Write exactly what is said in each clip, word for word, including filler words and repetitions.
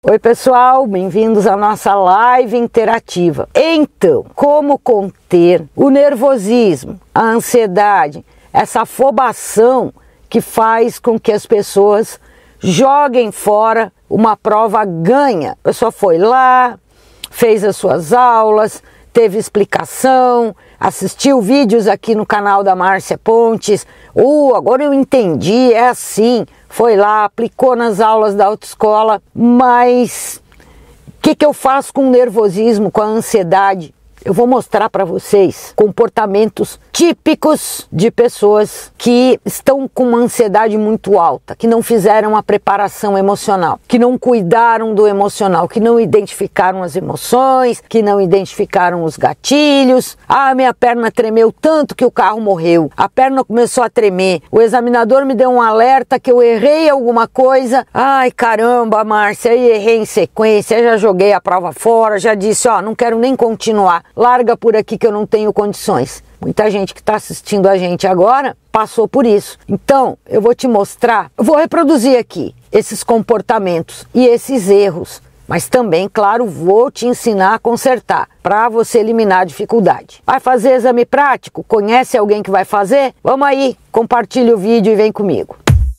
Oi pessoal, bem-vindos à nossa live interativa. Então, como conter o nervosismo, a ansiedade, essa afobação que faz com que as pessoas joguem fora uma prova ganha. A pessoa foi lá, fez as suas aulas, teve explicação, assistiu vídeos aqui no canal da Márcia Pontes. Uh, agora eu entendi, é assim. Foi lá, aplicou nas aulas da autoescola, mas o que, que eu faço com o nervosismo, com a ansiedade? Eu vou mostrar para vocês comportamentos típicos de pessoas que estão com uma ansiedade muito alta, que não fizeram a preparação emocional, que não cuidaram do emocional, que não identificaram as emoções, que não identificaram os gatilhos. Ah, minha perna tremeu tanto que o carro morreu. A perna começou a tremer. O examinador me deu um alerta que eu errei alguma coisa. Ai, caramba, Márcia, aí errei em sequência, já joguei a prova fora, já disse, ó, não quero nem continuar. Larga por aqui que eu não tenho condições. Muita gente que está assistindo a gente agora passou por isso. Então, eu vou te mostrar, eu vou reproduzir aqui esses comportamentos e esses erros, mas também, claro, vou te ensinar a consertar para você eliminar a dificuldade. Vai fazer exame prático? Conhece alguém que vai fazer? Vamos aí, compartilha o vídeo e vem comigo.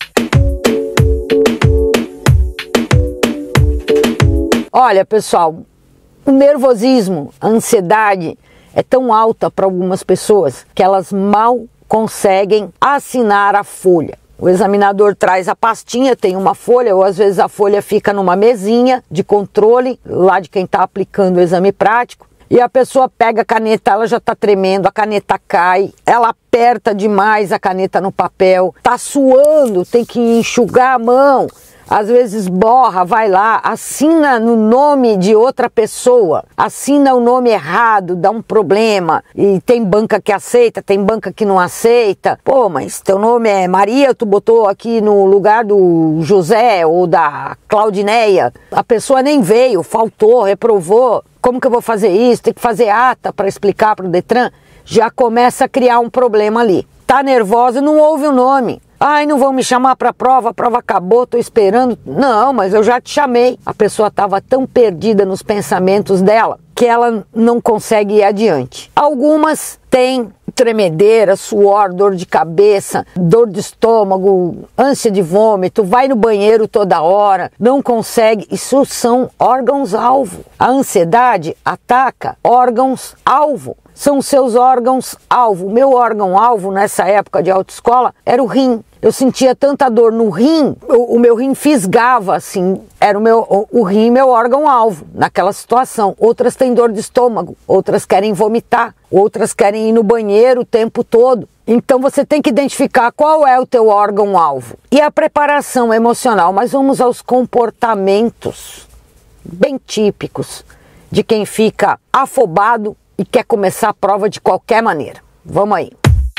Olha, pessoal, o nervosismo, a ansiedade é tão alta para algumas pessoas que elas mal conseguem assinar a folha. O examinador traz a pastinha, tem uma folha, ou às vezes a folha fica numa mesinha de controle, lá de quem está aplicando o exame prático, e a pessoa pega a caneta, ela já está tremendo, a caneta cai, ela aperta demais a caneta no papel, está suando, tem que enxugar a mão. Às vezes borra, vai lá, assina no nome de outra pessoa, assina o nome errado, dá um problema. E tem banca que aceita, tem banca que não aceita. Pô, mas teu nome é Maria, tu botou aqui no lugar do José ou da Claudineia. A pessoa nem veio, faltou, reprovou. Como que eu vou fazer isso? Tem que fazer ata para explicar para o Detran? Já começa a criar um problema ali. Tá nervosa, não ouve o nome. Ai, não vão me chamar para a prova, a prova acabou, estou esperando. Não, mas eu já te chamei. A pessoa estava tão perdida nos pensamentos dela que ela não consegue ir adiante. Algumas têm tremedeira, suor, dor de cabeça, dor de estômago, ânsia de vômito, vai no banheiro toda hora, não consegue. Isso são órgãos-alvo. A ansiedade ataca órgãos-alvo. São seus órgãos-alvo. Meu órgão-alvo nessa época de autoescola era o rim. Eu sentia tanta dor no rim, o, o meu rim fisgava assim, era o meu o, o rim meu órgão-alvo naquela situação. Outras têm dor de estômago, outras querem vomitar, outras querem ir no banheiro o tempo todo. Então você tem que identificar qual é o teu órgão-alvo. E a preparação emocional, mas vamos aos comportamentos bem típicos de quem fica afobado e quer começar a prova de qualquer maneira. Vamos aí.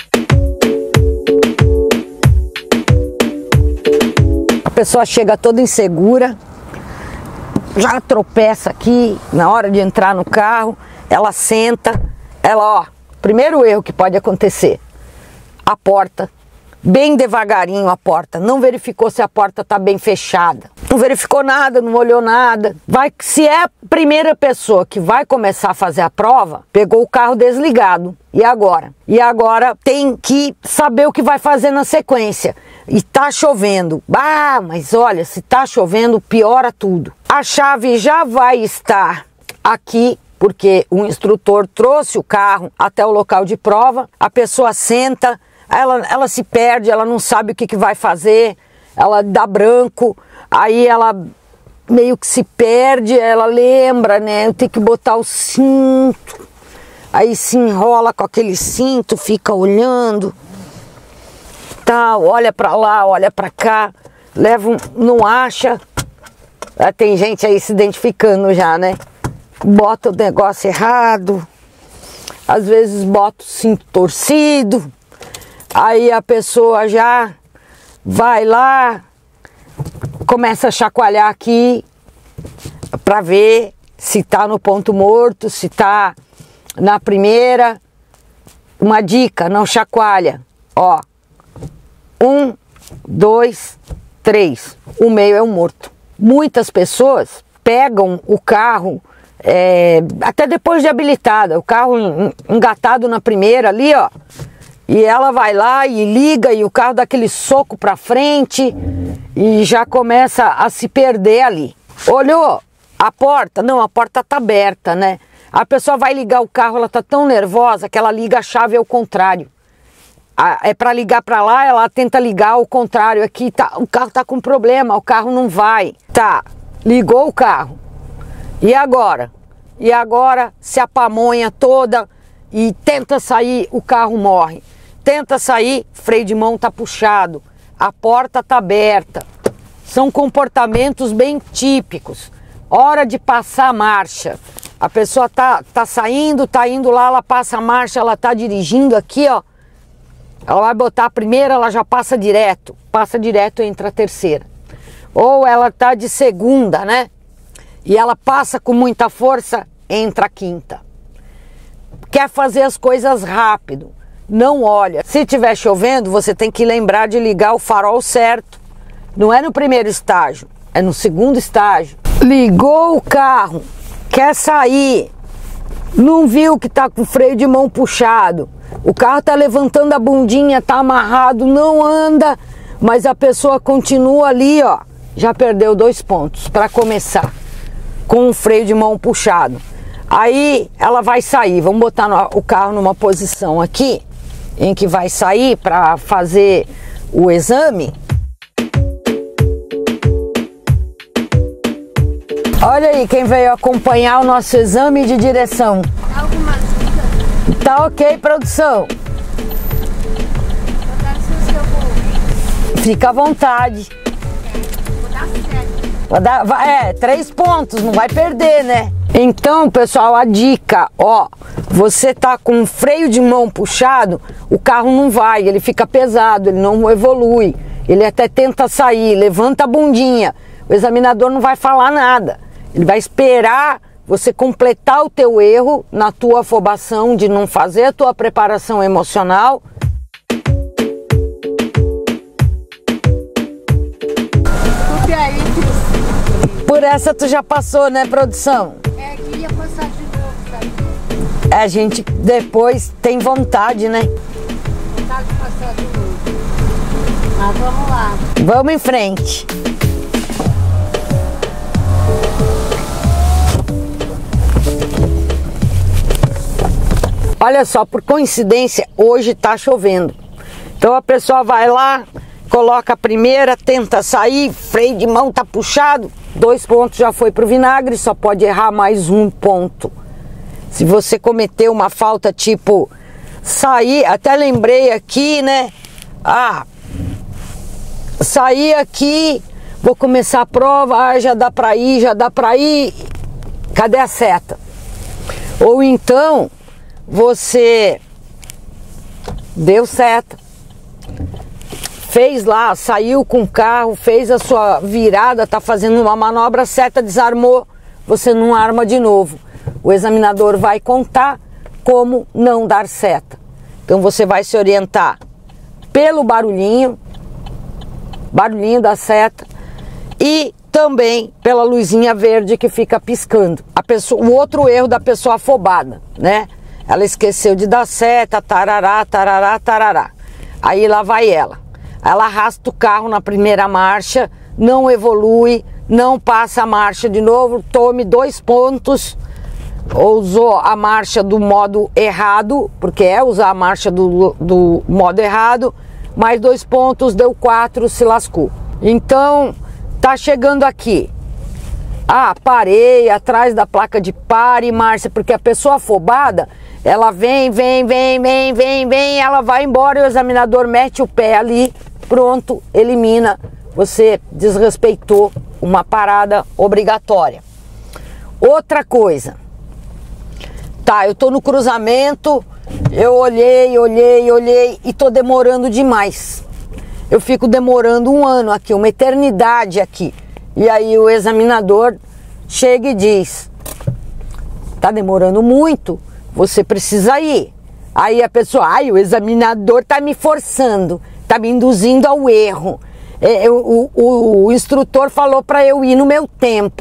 A pessoa chega toda insegura, já tropeça aqui na hora de entrar no carro, ela senta, ela, ó, primeiro erro que pode acontecer, a porta, bem devagarinho a porta, não verificou se a porta está bem fechada, não verificou nada, não olhou nada. Vai, se é a primeira pessoa que vai começar a fazer a prova, pegou o carro desligado, e agora? E agora tem que saber o que vai fazer na sequência. E tá chovendo. Ah, mas olha, se tá chovendo, piora tudo. A chave já vai estar aqui, porque o instrutor trouxe o carro até o local de prova, a pessoa senta, ela, ela se perde, ela não sabe o que, que vai fazer, ela dá branco, aí ela meio que se perde, ela lembra, né, eu tenho que botar o cinto, aí se enrola com aquele cinto, fica olhando, tal, olha pra lá, olha pra cá, leva um, não acha, ah, tem gente aí se identificando já, né, bota o negócio errado, às vezes bota o cinto torcido, aí a pessoa já vai lá, começa a chacoalhar aqui para ver se tá no ponto morto, se tá na primeira. Uma dica, não chacoalha, ó, um, dois, três, o meio é o morto. Muitas pessoas pegam o carro é, até depois de habilitada, o carro engatado na primeira ali, ó, e ela vai lá e liga e o carro dá aquele soco para frente e já começa a se perder ali. Olhou a porta? Não, a porta tá aberta, né? A pessoa vai ligar o carro, ela tá tão nervosa que ela liga a chave ao contrário. É para ligar para lá, ela tenta ligar ao contrário. Aqui tá, o carro tá com problema, o carro não vai. Tá, ligou o carro. E agora? E agora se apamonha toda e tenta sair, o carro morre. Tenta sair, freio de mão tá puxado, a porta tá aberta. São comportamentos bem típicos. Hora de passar a marcha. A pessoa tá, tá saindo, tá indo lá, ela passa a marcha, ela tá dirigindo aqui, ó. Ela vai botar a primeira, ela já passa direto. Passa direto, entra a terceira. Ou ela tá de segunda, né? E ela passa com muita força, entra a quinta. Quer fazer as coisas rápido. Não olha. Se estiver chovendo, você tem que lembrar de ligar o farol certo. Não é no primeiro estágio, é no segundo estágio. Ligou o carro, quer sair, não viu que tá com o freio de mão puxado, o carro tá levantando a bundinha, tá amarrado, não anda, mas a pessoa continua ali, ó, já perdeu dois pontos para começar, com o freio de mão puxado. Aí ela vai sair, vamos botar no, o carro numa posição aqui, em que vai sair para fazer o exame. Olha aí quem veio acompanhar o nosso exame de direção. Dá alguma ajuda? Tá ok, produção? Vou dar licença que eu vou. Fica à vontade. Vou dar certo. Vai dar, vai, é, três pontos, não vai perder, né? Então, pessoal, a dica, ó, você tá com o freio de mão puxado, o carro não vai, ele fica pesado, ele não evolui, ele até tenta sair, levanta a bundinha, o examinador não vai falar nada, ele vai esperar você completar o teu erro na tua afobação de não fazer a tua preparação emocional. Desculpe aí, Cris. Por essa tu já passou, né, produção? É que ia passar de novo, sabe? A gente depois tem vontade, né? Vontade de passar de novo. Mas vamos lá. Vamos em frente. Olha só, por coincidência, hoje tá chovendo. Então a pessoa vai lá, coloca a primeira, tenta sair, freio de mão tá puxado, dois pontos já foi pro vinagre, só pode errar mais um ponto. Se você cometeu uma falta tipo sair, até lembrei aqui, né? Ah, sair aqui, vou começar a prova, ah, já dá pra ir, já dá pra ir, cadê a seta? Ou então você deu seta, fez lá, saiu com o carro, fez a sua virada, tá fazendo uma manobra, a seta desarmou, você não arma de novo. O examinador vai contar como não dar seta. Então você vai se orientar pelo barulhinho, barulhinho da seta, e também pela luzinha verde que fica piscando. A pessoa, o outro erro da pessoa afobada, né? Ela esqueceu de dar seta, tarará, tarará, tarará. Aí lá vai ela. Ela arrasta o carro na primeira marcha, não evolui, não passa a marcha de novo, tome dois pontos. Usou a marcha do modo errado, porque é usar a marcha do, do modo errado, mais dois pontos, deu quatro, se lascou. Então, tá chegando aqui. Ah, parei atrás da placa de pare, Márcia, porque a pessoa afobada, ela vem, vem, vem, vem, vem, vem, ela vai embora e o examinador mete o pé ali, pronto, elimina. Você desrespeitou uma parada obrigatória. Outra coisa. Tá, eu tô no cruzamento, eu olhei, olhei, olhei e tô demorando demais. Eu fico demorando um ano aqui, uma eternidade aqui. E aí o examinador chega e diz, tá demorando muito, você precisa ir. Aí a pessoa, ai, o examinador tá me forçando, tá me induzindo ao erro. É, o, o, o instrutor falou para eu ir no meu tempo.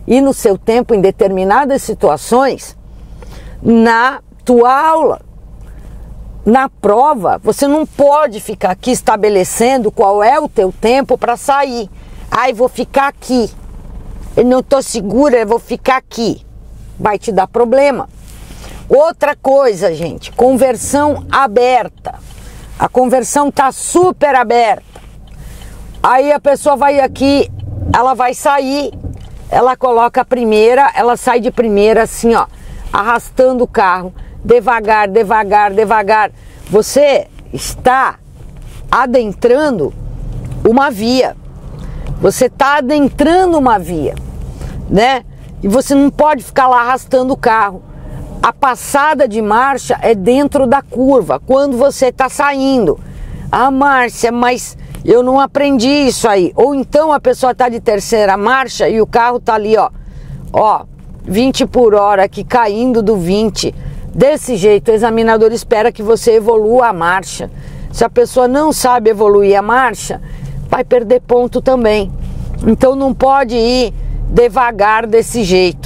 e no seu tempo em determinadas situações na tua aula. Na prova, você não pode ficar aqui estabelecendo qual é o teu tempo para sair. Ai, vou ficar aqui. Eu não estou segura, eu vou ficar aqui. Vai te dar problema. Outra coisa, gente, conversão aberta. A conversão está super aberta. Aí a pessoa vai aqui, ela vai sair, ela coloca a primeira, ela sai de primeira assim, ó, arrastando o carro. Devagar, devagar, devagar. Você está adentrando uma via. Você está adentrando uma via, né? E você não pode ficar lá arrastando o carro. A passada de marcha é dentro da curva, quando você está saindo. Ah, Márcia, mas eu não aprendi isso aí. Ou então a pessoa está de terceira marcha e o carro está ali, ó, ó, vinte por hora aqui, caindo do vinte. Desse jeito, o examinador espera que você evolua a marcha. Se a pessoa não sabe evoluir a marcha, vai perder ponto também. Então não pode ir devagar desse jeito.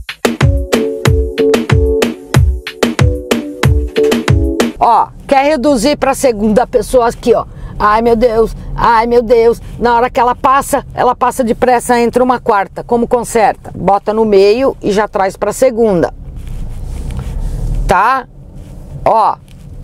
Ó, quer reduzir para a segunda pessoa aqui, ó. Ai, meu Deus, ai, meu Deus. Na hora que ela passa, ela passa depressa, entra uma quarta. Como conserta? Bota no meio e já traz para a segunda. Tá? Ó,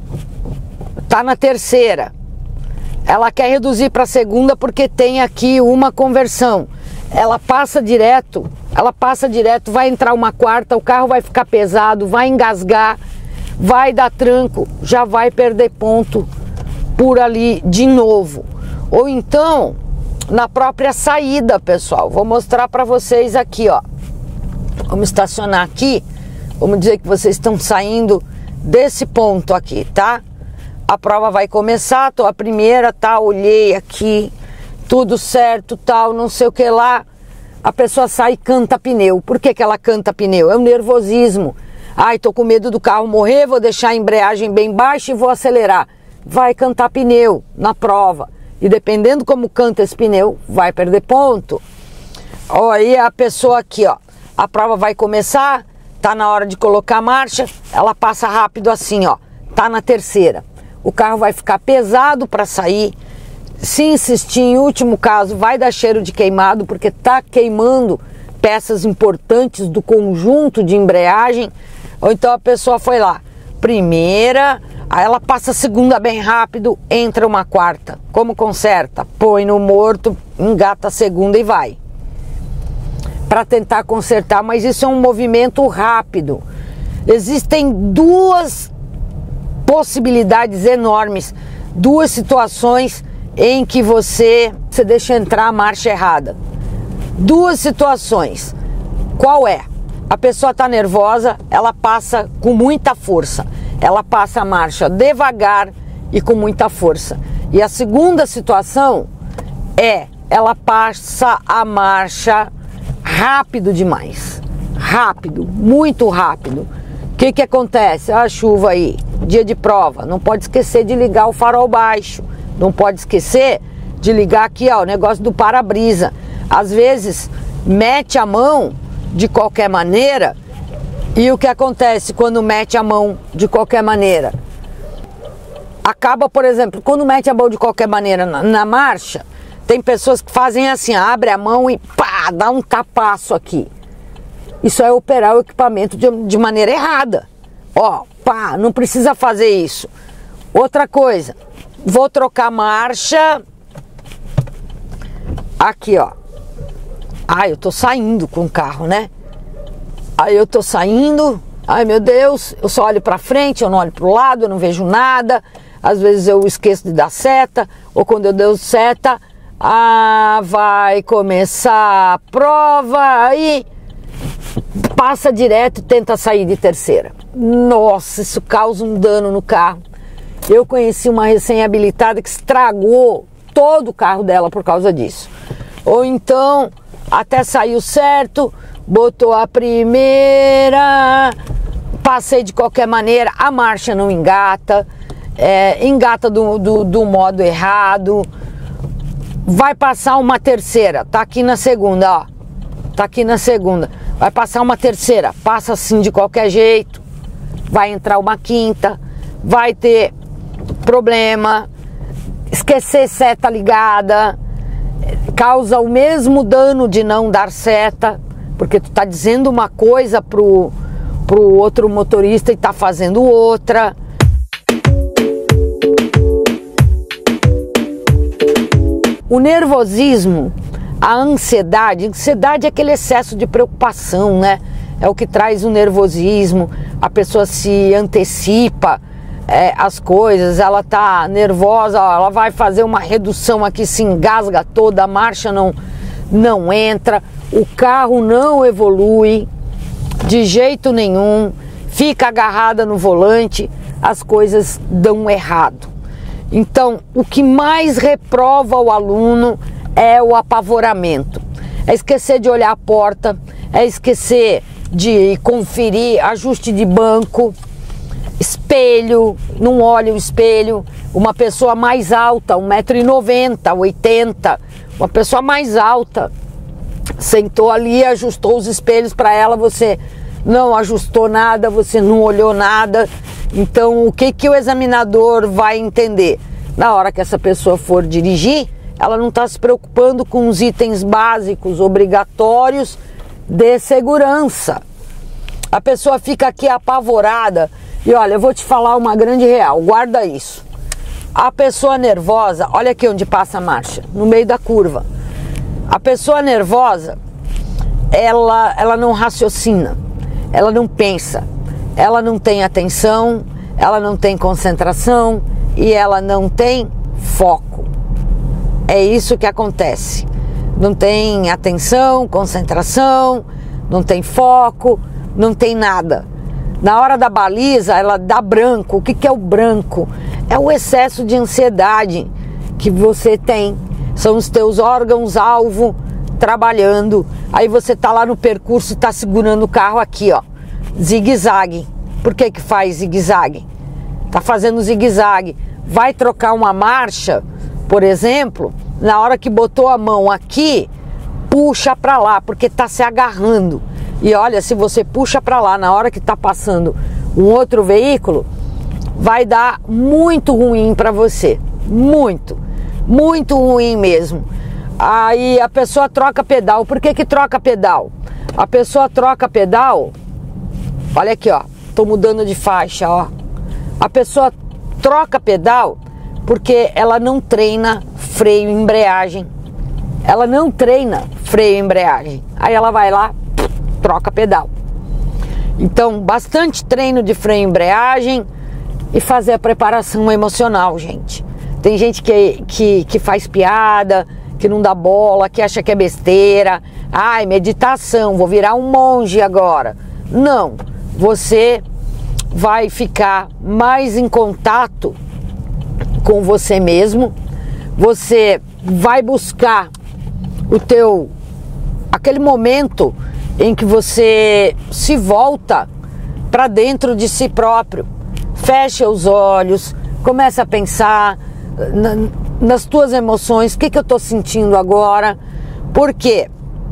tá na terceira. Ela quer reduzir para a segunda porque tem aqui uma conversão. Ela passa direto, ela passa direto, vai entrar uma quarta, o carro vai ficar pesado, vai engasgar, vai dar tranco, já vai perder ponto por ali de novo. Ou então, na própria saída, pessoal. Vou mostrar para vocês aqui, ó. Vamos estacionar aqui. Vamos dizer que vocês estão saindo desse ponto aqui, tá? A prova vai começar, tô a primeira, tá? Olhei aqui, tudo certo, tal, não sei o que lá. A pessoa sai e canta pneu. Por que que ela canta pneu? É o nervosismo. Ai, tô com medo do carro morrer, vou deixar a embreagem bem baixa e vou acelerar. Vai cantar pneu na prova. E dependendo como canta esse pneu, vai perder ponto. Ó, aí a pessoa aqui, ó. A prova vai começar... Tá na hora de colocar a marcha, ela passa rápido assim, ó. Tá na terceira. O carro vai ficar pesado para sair. Se insistir em último caso, vai dar cheiro de queimado, porque tá queimando peças importantes do conjunto de embreagem. Ou então a pessoa foi lá, primeira, aí ela passa a segunda bem rápido, entra uma quarta. Como conserta? Põe no morto, engata a segunda e vai. Para tentar consertar, mas isso é um movimento rápido. Existem duas possibilidades enormes, duas situações em que você, você deixa entrar a marcha errada. Duas situações. Qual é? A pessoa está nervosa, ela passa com muita força. Ela passa a marcha devagar e com muita força. E a segunda situação é, ela passa a marcha rápido demais, rápido, muito rápido. O que que acontece? A chuva aí, dia de prova, não pode esquecer de ligar o farol baixo, não pode esquecer de ligar aqui, ó, o negócio do para-brisa. Às vezes mete a mão de qualquer maneira, e o que acontece quando mete a mão de qualquer maneira? Acaba, por exemplo, quando mete a mão de qualquer maneira na, na marcha, tem pessoas que fazem assim, abre a mão e pá, dá um tapaço aqui. Isso é operar o equipamento de, de maneira errada. Ó, pá, não precisa fazer isso. Outra coisa, vou trocar marcha. Aqui, ó. Ah, eu tô saindo com o carro, né? Aí eu tô saindo, ai meu Deus, eu só olho pra frente, eu não olho pro lado, eu não vejo nada. Às vezes eu esqueço de dar seta, ou quando eu dou seta, ah, vai começar a prova, aí passa direto e tenta sair de terceira. Nossa, isso causa um dano no carro. Eu conheci uma recém-habilitada que estragou todo o carro dela por causa disso. Ou então, até saiu certo, botou a primeira, passei de qualquer maneira, a marcha não engata, é, engata do, do, do modo errado, vai passar uma terceira, tá aqui na segunda, ó. tá aqui na segunda. Vai passar uma terceira, passa assim de qualquer jeito. Vai entrar uma quinta, vai ter problema. Esquecer seta ligada causa o mesmo dano de não dar seta, porque tu tá dizendo uma coisa pro, pro outro motorista e tá fazendo outra. O nervosismo, a ansiedade, ansiedade é aquele excesso de preocupação, né? É o que traz o nervosismo, a pessoa se antecipa é, as coisas, ela tá nervosa, ó, ela vai fazer uma redução aqui, se engasga toda, a marcha não, não entra, o carro não evolui de jeito nenhum, fica agarrada no volante, as coisas dão errado. Então, o que mais reprova o aluno é o apavoramento. É esquecer de olhar a porta, é esquecer de conferir ajuste de banco, espelho, não olha o espelho. Uma pessoa mais alta, um metro e noventa, oitenta, uma pessoa mais alta, sentou ali, ajustou os espelhos para ela, você não ajustou nada, você não olhou nada. Então, o que que o examinador vai entender? Na hora que essa pessoa for dirigir, ela não está se preocupando com os itens básicos, obrigatórios de segurança. A pessoa fica aqui apavorada. E olha, eu vou te falar uma grande real, guarda isso. A pessoa nervosa, olha aqui onde passa a marcha, no meio da curva. A pessoa nervosa, ela, ela não raciocina, ela não pensa, ela não tem atenção, ela não tem concentração e ela não tem foco. É isso que acontece. Não tem atenção, concentração, não tem foco, não tem nada. Na hora da baliza, ela dá branco. O que que é o branco? É o excesso de ansiedade que você tem. São os teus órgãos-alvo trabalhando. Aí você tá lá no percurso, tá segurando o carro aqui, ó. Zigue-zague. Por que que faz zigue-zague? Tá fazendo zigue-zague. Vai trocar uma marcha, por exemplo, na hora que botou a mão aqui, puxa pra lá, porque tá se agarrando. E olha, se você puxa para lá na hora que está passando um outro veículo, vai dar muito ruim para você. Muito, muito ruim mesmo. Aí a pessoa troca pedal. Por que que troca pedal? A pessoa troca pedal, olha aqui, ó, tô mudando de faixa, ó. A pessoa troca pedal porque ela não treina freio e embreagem. Ela não treina freio e embreagem. Aí ela vai lá, troca pedal. Então, bastante treino de freio e embreagem e fazer a preparação emocional, gente. Tem gente que, que, que faz piada, que não dá bola, que acha que é besteira. Ai, meditação, vou virar um monge agora. Não, você vai ficar mais em contato com você mesmo. Você vai buscar o teu, aquele momento em que você se volta para dentro de si próprio, fecha os olhos, começa a pensar na, nas tuas emoções, o que que eu estou sentindo agora, porque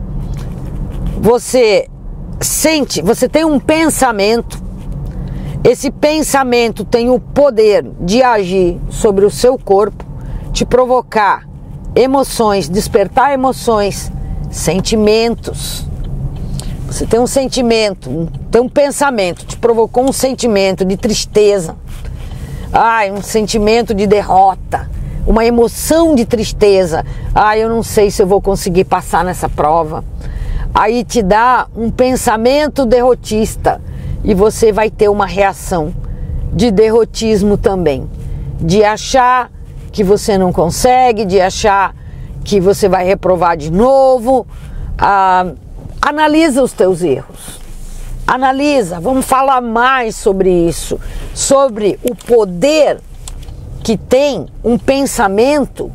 você sente, você tem um pensamento, esse pensamento tem o poder de agir sobre o seu corpo, te provocar emoções, despertar emoções, sentimentos. Você tem um sentimento, tem um pensamento, te provocou um sentimento de tristeza, ai, um sentimento de derrota, uma emoção de tristeza, ai, eu não sei se eu vou conseguir passar nessa prova. Aí te dá um pensamento derrotista e você vai ter uma reação de derrotismo também, de achar que você não consegue, de achar que você vai reprovar de novo. Ah, analisa os teus erros, analisa, vamos falar mais sobre isso, sobre o poder que tem um pensamento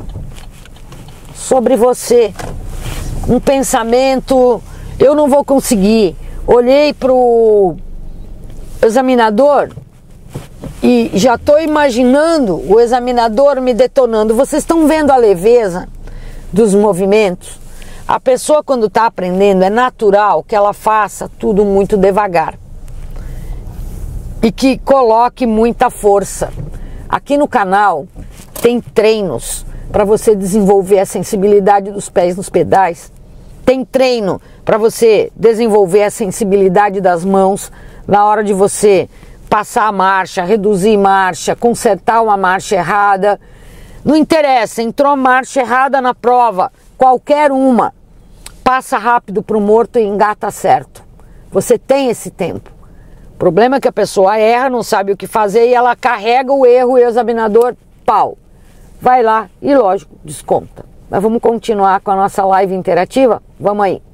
sobre você, um pensamento, eu não vou conseguir. Olhei para o examinador e já estou imaginando o examinador me detonando. Vocês estão vendo a leveza dos movimentos? A pessoa, quando está aprendendo, é natural que ela faça tudo muito devagar e que coloque muita força. Aqui no canal tem treinos para você desenvolver a sensibilidade dos pés nos pedais, tem treino para você desenvolver a sensibilidade das mãos na hora de você passar a marcha, reduzir marcha, consertar uma marcha errada. Não interessa, entrou marcha errada na prova, qualquer uma, passa rápido para o morto e engata certo. Você tem esse tempo. O problema é que a pessoa erra, não sabe o que fazer e ela carrega o erro e o examinador, pau. Vai lá e, lógico, desconta. Mas vamos continuar com a nossa live interativa? Vamos aí.